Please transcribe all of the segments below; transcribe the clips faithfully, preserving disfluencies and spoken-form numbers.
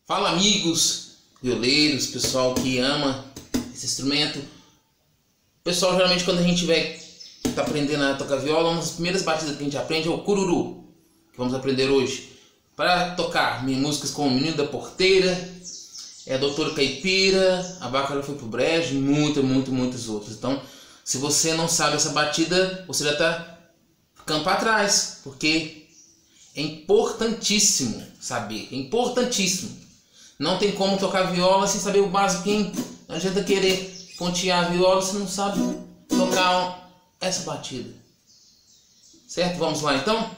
Fala, amigos, violeiros, pessoal que ama esse instrumento. Pessoal, geralmente quando a gente vai tá aprendendo a tocar viola, uma das primeiras batidas que a gente aprende é o cururu, que vamos aprender hoje. Para tocar músicas como o Menino da Porteira, é a Doutora Caipira, A Bácara Foi pro Brejo e muitas, muitas, muitas outras. Então, se você não sabe essa batida, você já está ficando para trás, porque é importantíssimo saber, é importantíssimo. Não tem como tocar viola sem saber o básico. Não adianta querer pontear a viola se não sabe tocar essa batida. Certo? Vamos lá então?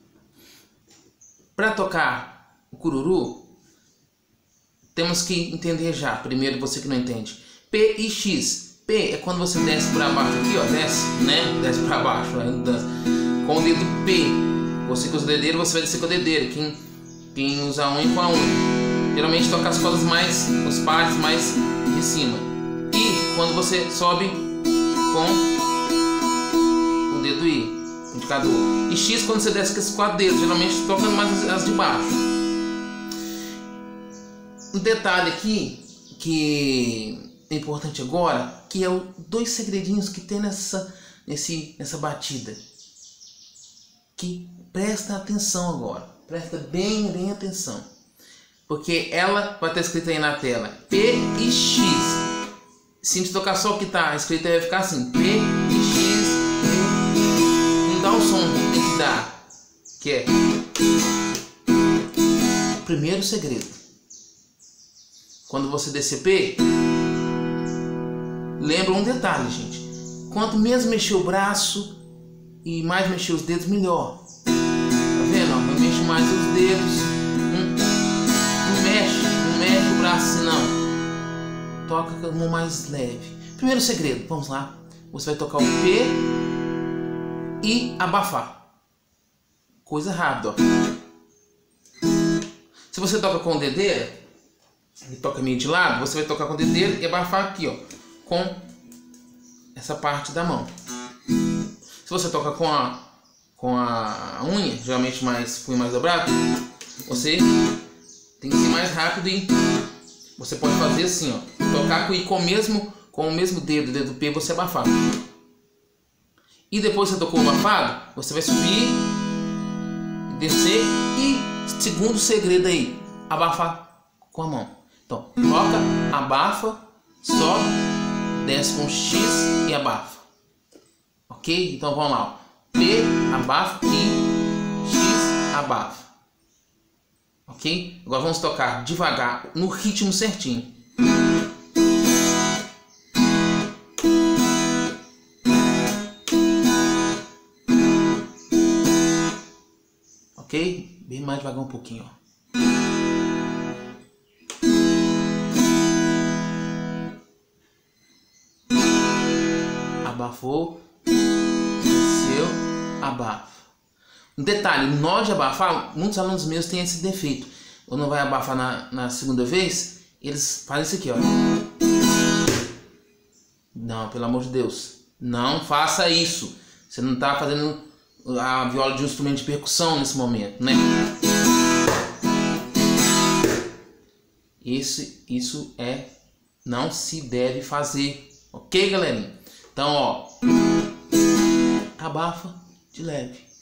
Para tocar o cururu, temos que entender já. Primeiro, você que não entende, P e X. P é quando você desce para baixo aqui, ó, desce, né? Desce para baixo, com o dedo P. Você que usa o dedeiro, você vai descer com o dedeiro. Quem, quem usa a unha com a unha. Geralmente toca as cordas mais, os pares mais de cima. E quando você sobe com o dedo I, o indicador. E X quando você desce com esses quatro dedos, geralmente toca mais as de baixo. Um detalhe aqui que é importante agora, que é os dois segredinhos que tem nessa, nesse, nessa batida. Que presta atenção agora, presta bem, bem atenção. Porque ela vai estar escrita aí na tela, P e X. Se a gente tocar só o que está escrito aí, vai ficar assim, P e X. Não dá o som que tem que dar, que é o primeiro segredo. Quando você descer P, lembra um detalhe, gente. Quanto menos mexer o braço e mais mexer os dedos, melhor. Tá vendo? Ó, eu mexo mais os dedos. Não mexe, não mexe o braço assim não. Toca com a mão mais leve. Primeiro segredo, vamos lá. Você vai tocar o P e abafar. Coisa rápida, ó. Se você toca com o dedeira e toca meio de lado, você vai tocar com o dedeiro e abafar aqui, ó, com essa parte da mão. Se você toca com a com a unha, geralmente mais punho mais dobrado, você tem que ser mais rápido e você pode fazer assim, ó, tocar com, e com o mesmo com o mesmo dedo, dedo P, você abafar. E depois que você tocou o abafado, você vai subir, descer e segundo segredo aí, abafar com a mão. Então, toca, abafa, sobe, desce com X e abafa. Ok? Então vamos lá, ó. P, abafa e X, abafa. Ok? Agora vamos tocar devagar, no ritmo certinho. Ok? Bem mais devagar um pouquinho, ó. Abafou, desceu, abafa. Um detalhe, nó de abafar, muitos alunos meus têm esse defeito. Ou não vai abafar na, na segunda vez, eles fazem isso aqui, ó. Não, pelo amor de Deus, não faça isso. Você não está fazendo a viola de um instrumento de percussão nesse momento, né? Isso, isso é, não se deve fazer, ok, galerinha? Então, ó, abafa de leve.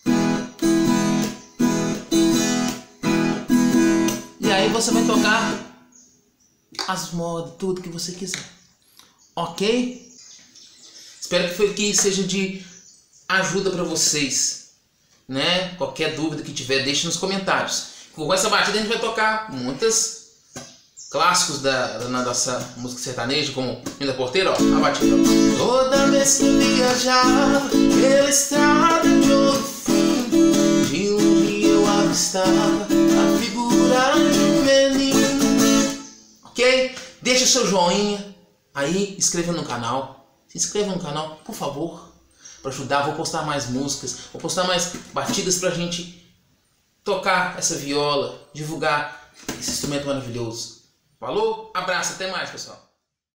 E aí você vai tocar as modas, tudo que você quiser. Ok? Espero que, foi, que seja de ajuda para vocês, né? Qualquer dúvida que tiver, deixe nos comentários. Com essa batida a gente vai tocar muitas clássicos da, da nossa música sertaneja, como Menino da Porteira, ó, a batida. Toda vez que viajava pela estrada de ouro fundo, de um dia eu avistava a figura de um menino. Ok? Deixa o seu joinha aí, inscreva no canal. Se inscreva no canal, por favor, para ajudar. Vou postar mais músicas, vou postar mais batidas pra gente tocar essa viola, divulgar esse instrumento maravilhoso. Falou, abraço, até mais, pessoal.